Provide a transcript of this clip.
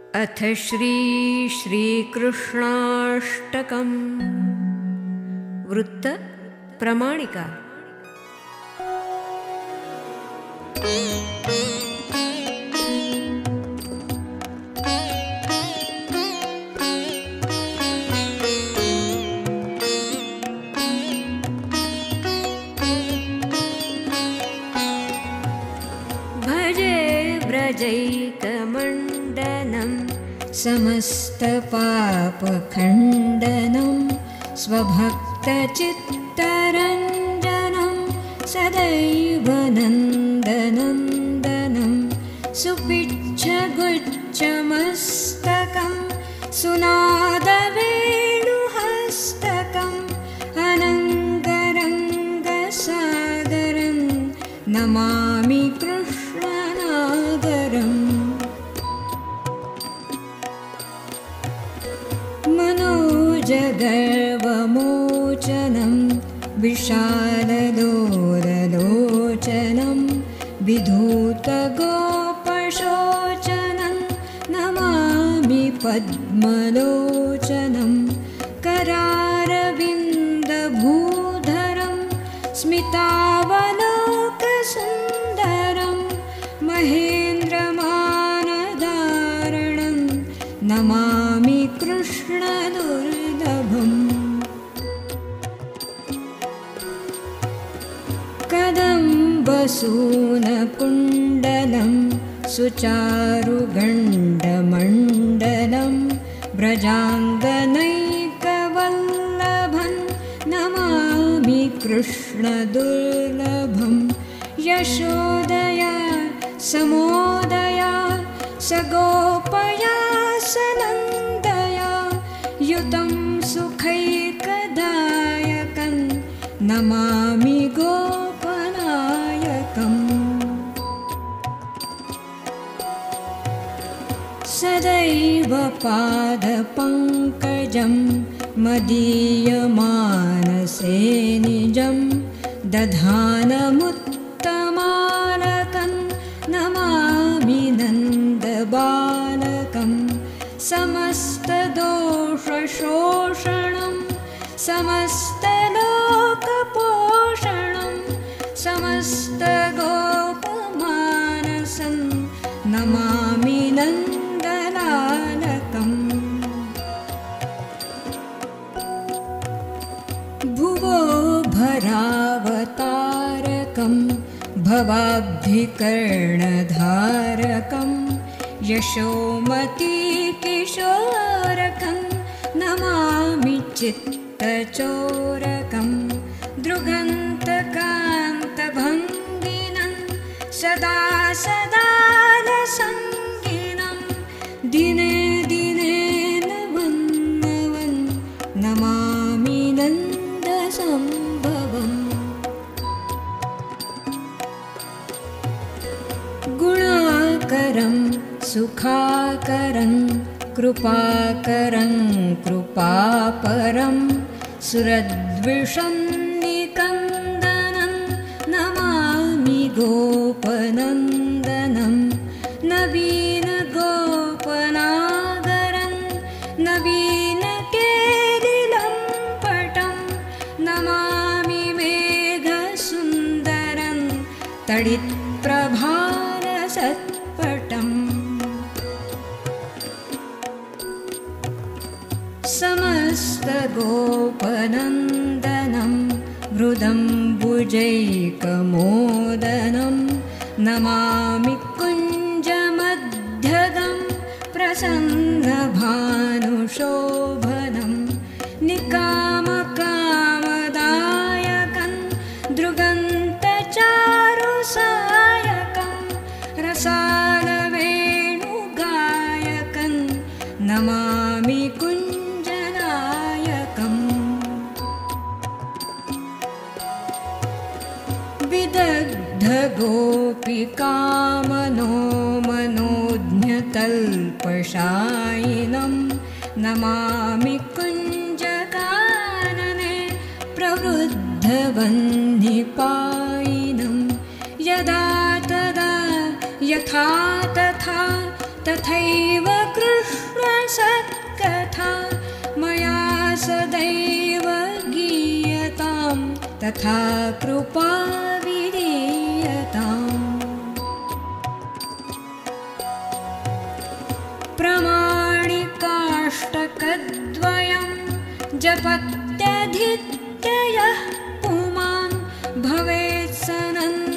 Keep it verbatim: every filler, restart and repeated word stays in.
अथ श्री श्रीकृष्णाष्टकम् वृत्त प्रमाणिका। भजे व्रजैकमण्डनं समस्तपापखण्डनं स्वभक्तचित्तरञ्जनं सदैव नन्दनन्दनं सुपिच्छगुच्छमस्तकं सुनादवेणुहस्तकम् अनङ्गरङ्गसागरं नमामि कृष्णनागरम्। मनोजगर्वमोचनं विशालदोरलोचनं विधूतगोपशोचनं नमामि पद्मलोचनं करारविन्दभूधरं स्मितावलोकसुन्दरं महेन्द्रमानधारणं नमामि कृष्णदुर्लभम्। कदम्बसूनकुण्डलं सुचारुगण्डमण्डलं व्रजाङ्गनैकवल्लभं नमामि कृष्णदुर्लभम्। यशोदया समोदया सगोपया सनन्दया युतं सुखैकदायकं नमामि गोपनायकम्। सदैव पादपङ्कजं मदीयमानसे निजं दधानमुत्तमालकं नमामि नन्दबालकं। समस्तदोषशोषणं समस्तलोकपोषणं समस्तगोपमानसं नमामि नन्दलालकम्। भुवो भरावतारकं भवाब्धिकर्णधारकं यशोमतीकिशोरकं नमामि चित्तचोरकं। दृगन्तकान्तभङ्गिनं सदा सदा लसङ्गिनं दिने दिने नवन्नवं नमामि नन्दसम्भवम्। गुणाकरं सुखाकरं कृपाकरं कृपापरं सुरद्विषं निकन्दनं नमामि गोपनन्दनं। नवीनगोपनागरं नवीनकेलिलम्पटं नमामि मेघसुन्दरं तडित्प्रभारसत्पटम्। समस्तगोपनन्दनं मृदम्बुजैकमोदनं नमामि कुञ्जमध्यगं प्रसन्नभानुशोभनं। निकामकामदायकं दृगन्तचारुसायकं रसालवेणुगायकं नमामि कुञ्जनायकम्। विदग्धगोपिकामनो मनोज्ञतल्पशायिनं नमामि कुञ्जकानने प्रवृद्धवह्निपायिनं। यदा तदा यथा तथा तथैव कृष्ण तथा कृपा विधीयताम्। प्रमाणिकाष्टकद्वयं जपत्यधित्ययः पुमान् भवेत् सनन्